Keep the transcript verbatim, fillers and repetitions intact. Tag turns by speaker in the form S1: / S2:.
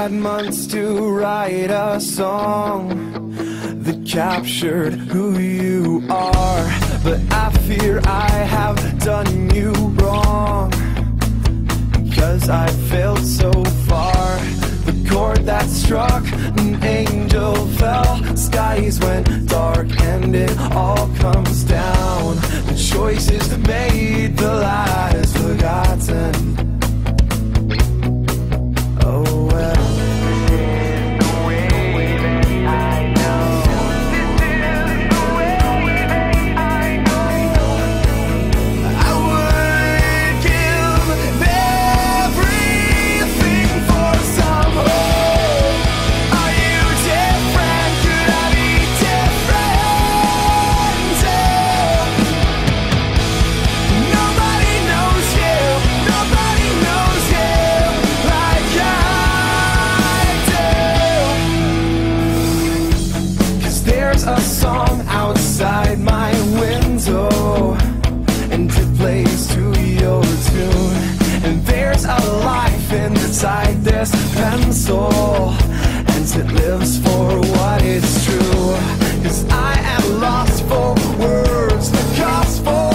S1: had months to write a song that captured who you are, but I fear I have done you wrong, 'cause I failed so far. The chord that struck, an angel fell, skies went dark and it all comes down. The choices made, the lies forgotten. Oh well. A song outside my window, and it plays to your tune. And there's a life inside this pencil, and it lives for what is true. 'Cause I am lost for words, lost for